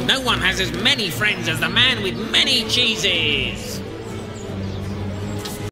No one has as many friends as the man with many cheeses.